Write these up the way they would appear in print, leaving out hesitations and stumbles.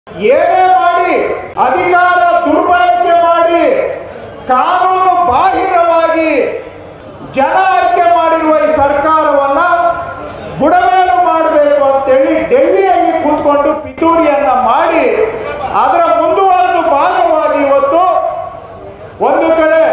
ಏನೇ ಮಾಡಿ ಅಧಿಕಾರ ದುರ್ಬಳಕೆ ಮಾಡಿ ಕಾನೂನು ಬಾಹಿರವಾಗಿ ಜನ ಆಯ್ಕೆ ಮಾಡಿರುವ ಈ ಸರ್ಕಾರವನ್ನ ಬುಡಮೇಲು ಮಾಡಬೇಕು ಅಂತೇಳಿ ಡೆಲ್ಲಿಯಲ್ಲಿ ಕೂತ್ಕೊಂಡು ಪಿತೂರಿಯನ್ನ ಮಾಡಿ ಅದರ ಮುಂದುವರೆದ ಭಾಗವಾಗಿ ಇವತ್ತು ಒಂದು ಕಡೆ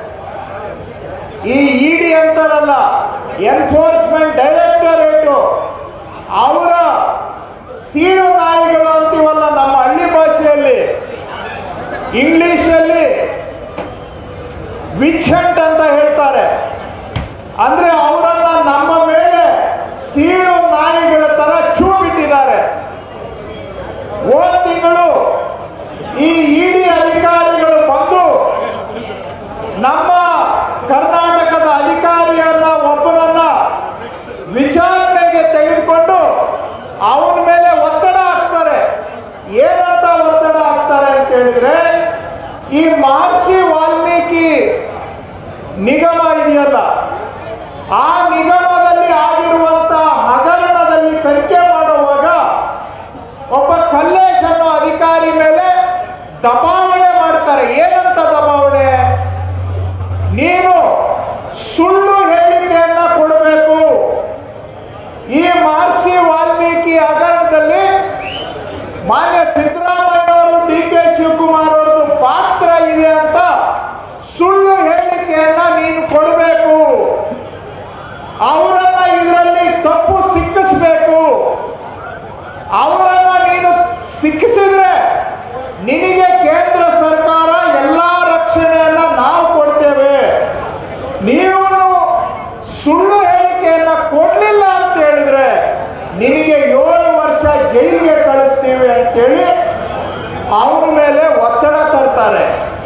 ಈ ಇಡಿ ಅಂತಾರಲ್ಲ, ಎನ್ಫೋರ್ಸ್ಮೆಂಟ್ ಡೈರೆಕ್ಟರೇಟ್ ಅವರ ಸೀಳು ನಾಯಿಗಳು ಅಂತೀವಲ್ಲ ನಮ್ಮ ಹಳ್ಳಿ ಭಾಷೆಯಲ್ಲಿ, ಇಂಗ್ಲಿಷಲ್ಲಿ ವಿಚ್-ಹಂಟ್ ಅಂತ ಹೇಳ್ತಾರೆ. ಅಂದ್ರೆ ಅವರನ್ನ ನಮ್ಮ ಮೇಲೆ ಸೀಳು ನಾಯಿಗಳ ತರ ಚೂ ಬಿಟ್ಟಿದ್ದಾರೆ. ಹೋದ ತಿಂಗಳು ಈ ಇಡಿ ಅಧಿಕಾರಿಗಳು ಬಂದು ನಮ್ಮ ಕರ್ನಾಟಕದ ಅಧಿಕಾರಿಯನ್ನ ಒಬ್ಬರನ್ನ ವಿಚಾರಣೆಗೆ ತೆಗೆದುಕೊಂಡು ಅವನ ಮೇಲೆ ಒತ್ತಡ ಹಾಕ್ತಾರೆ. ಏನಂತ ಒತ್ತಡ ಹಾಕ್ತಾರೆ ಅಂತ ಹೇಳಿದ್ರೆ, ಈ ಮಹರ್ಷಿ ವಾಲ್ಮೀಕಿ ನಿಗಮ ಇದೆಯಲ್ಲ, ಆ ನಿಗಮದಲ್ಲಿ ಆಗಿರುವಂತಹ ಹಗರಣದಲ್ಲಿ ತನಿಖೆ ಮಾಡುವಾಗ ಒಬ್ಬ ಕಲ್ಲೇಶ್ ಅನ್ನೋ ಅಧಿಕಾರಿ ಮೇಲೆ ದಬಾವಣೆ ಮಾಡ್ತಾರೆ. ಏನಂತ ದಬಾವಣೆ? ನೀನು ಸುಳ್ಳು ಹೇಳಿಕೆಯನ್ನ ಕೊಡಬೇಕು. ಈ ಮಹರ್ಷಿ ವಾಲ್ಮೀಕಿ ಹಗರಣದಲ್ಲಿ ಮಾನ್ಯ ಸಿದ್ದರಾಮಯ್ಯ ಅವರು, ಡಿ.ಕೆ. ಶಿವಕುಮಾರ್ ಅವರದ್ದು ಪಾತ್ರ ಇದೆ ಅಂತ ಸುಳ್ಳು ಹೇಳಿಕೆಯನ್ನ ನೀನು ಕೊಡಬೇಕು. ಅವರನ್ನ ಇದರಲ್ಲಿ ತಪ್ಪು ಸಿಕ್ಕಿಸಬೇಕು. ಅವರನ್ನ ನೀನು ಸಿಕ್ಕಿಸಿದ್ರೆ ನಿನಗೆ ಕೇಂದ್ರ ಸರ್ಕಾರ ಎಲ್ಲಾ ರಕ್ಷಣೆಯನ್ನ ನಾವು ಕೊಡ್ತೇವೆ. ನೀವು ಸುಳ್ಳು ಹೇಳಿಕೆಯನ್ನ ಕೊಡ್ಲಿಲ್ಲ ಅಂತ ಹೇಳಿದ್ರೆ ನಿನಗೆ 7 ವರ್ಷ ಜೈಲಿಗೆ ಕಳಿಸ್ತೀವಿ ಅಂತೇಳಿ ಅವ್ರ ಮೇಲೆ ಒತ್ತಡ ತರ್ತಾರೆ.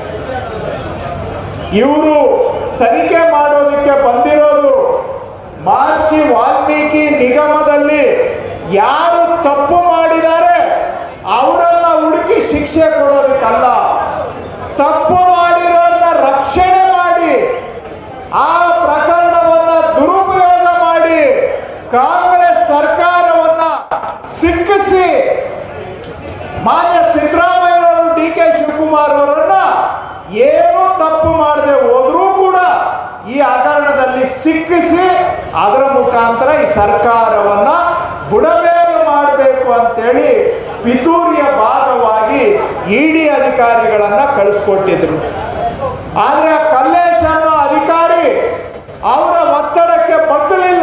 ಇವರು ತನಿಖೆ ಮಾಡೋದಕ್ಕೆ ಬಂದಿರೋದು ಮಹರ್ಷಿ ವಾಲ್ಮೀಕಿ ನಿಗಮದಲ್ಲಿ ಯಾರು ತಪ್ಪು ಮಾಡಿದ್ದಾರೆ ಅವರನ್ನ ಹುಡುಕಿ ಶಿಕ್ಷೆ ಕೊಡೋದಕ್ಕಲ್ಲ, ತಪ್ಪು ಮಾಡಿರೋರನ್ನ ರಕ್ಷಣೆ ಮಾಡಿ ಆ ಪ್ರಕರಣವನ್ನ ದುರುಪಯೋಗ ಮಾಡಿ ಕಾಂಗ್ರೆಸ್ ಸರ್ಕಾರವನ್ನ ಸಿಕ್ಕಿಸಿ ಮಾನ್ಯ ಸಿದ್ದರಾಮಯ್ಯ ಅವರು, ಡಿ.ಕೆ. ಶಿವಕುಮಾರ್ ಅವರನ್ನ ಏನು ತಪ್ಪು ಮಾಡದೆ ಹೋದ್ರೂ ಕೂಡ ಈ ಹಗರಣದಲ್ಲಿ ಸಿಕ್ಕಿಸಿ ಅದರ ಮುಖಾಂತರ ಈ ಸರ್ಕಾರವನ್ನ ಬುಡಮೇಲು ಮಾಡಬೇಕು ಅಂತೇಳಿ ಪಿತೂರಿಯ ಭಾಗವಾಗಿ ಇಡಿ ಅಧಿಕಾರಿಗಳನ್ನ ಕಳಿಸ್ಕೊಟ್ಟಿದ್ರು. ಆದ್ರೆ ಕಲ್ಲೇಶ್ ಅನ್ನೋ ಅಧಿಕಾರಿ ಅವರ ಒತ್ತಡಕ್ಕೆ ಬಗ್ಗಲಿಲ್ಲ.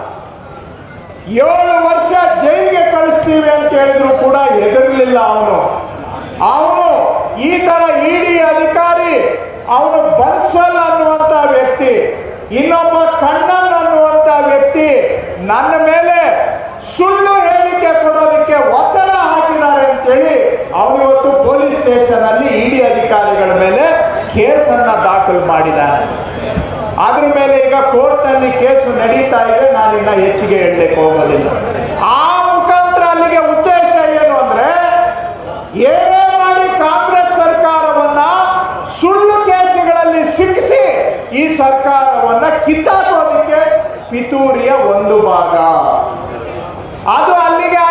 7 ವರ್ಷ ಜೈಲಿಗೆ ಕಳಿಸ್ತೀವಿ ಅಂತ ಹೇಳಿದ್ರು ಕೂಡ ಹೆದರ್ಲಿಲ್ಲ ಅವನು. ಈ ತರ ಇಡಿ ಅಧಿಕಾರಿ, ಅವನು ಬನ್ಸಲ್ ಅನ್ನುವಂತ ವ್ಯಕ್ತಿ, ಇನ್ನೊಬ್ಬ ಕಣ್ಣನ್ ಅನ್ನುವಂತ ವ್ಯಕ್ತಿ ನನ್ನ ಮೇಲೆ ಸುಳ್ಳು ಹೇಳಿಕೆ ಕೊಡೋದಕ್ಕೆ ಒತ್ತಡ ಹಾಕಿದ್ದಾರೆ ಅಂತೇಳಿ ಅವನು ಇವತ್ತು ಪೊಲೀಸ್ ಸ್ಟೇಷನ್ ಅಲ್ಲಿ ಇಡಿ ಅಧಿಕಾರಿಗಳ ಮೇಲೆ ಕೇಸನ್ನ ದಾಖಲು ಮಾಡಿದ್ದಾನೆ. ಅದ್ರ ಮೇಲೆ ಈಗ ಕೋರ್ಟ್ ನಲ್ಲಿ ಕೇಸು ನಡೀತಾ ಇದೆ. ನಾನಿನ್ನ ಹೆಚ್ಚಿಗೆ ಹೇಳಲಿಕ್ಕೆ ಹೋಗೋದಿಲ್ಲ. ಆ ಮುಖಾಂತರ ಅಲ್ಲಿಗೆ ಉದ್ದೇಶ ಏನು ಅಂದ್ರೆ, ಏನೇ ಮಾಡಿ ಕಾಂಗ್ರೆಸ್ ಸರ್ಕಾರವನ್ನ ಸುಳ್ಳು ಕೇಸುಗಳಲ್ಲಿ ಸಿಕ್ಕಿಸಿ ಈ ಸರ್ಕಾರವನ್ನ ಕಿತ್ತಾಕೋದಕ್ಕೆ ಪಿತೂರಿಯ ಒಂದು ಭಾಗ. ಅದು ಅಲ್ಲಿಗೆ